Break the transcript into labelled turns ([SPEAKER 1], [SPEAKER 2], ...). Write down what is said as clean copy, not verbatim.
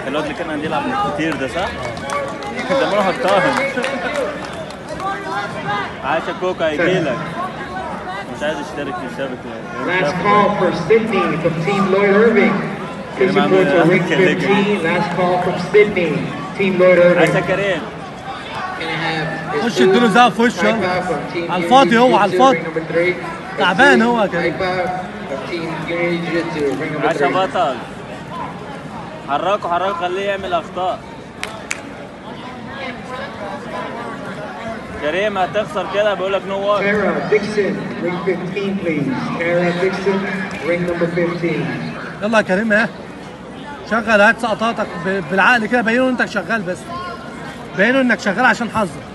[SPEAKER 1] الواد اللي كان بيلعب كتير ده صح؟ ده ما حطاهم. عايشة كوكا هيجيلك. مش عايز اشترك في الشبكة.
[SPEAKER 2] Last call for Sydney from Team Lloyd Irving. Fishing points are ring 15. Last call from Sydney. Team Lloyd Irving.
[SPEAKER 1] عايشة كريم.
[SPEAKER 3] خش اديله زقه في وشه على الفاضي، هو على الفاضي تعبان هو كده.
[SPEAKER 1] عايشة بطل. حركه خليه يعمل اخطاء. كريم هتخسر كده بيقول لك نو وار.
[SPEAKER 2] Kara Dixon, ring 15 please. Kara Dixon, ring number 15.
[SPEAKER 3] يلا يا كريم اهي شغل، هات سقطاتك بالعقل كده، بينوا انك شغال، بس بينوا انك شغال عشان حظك.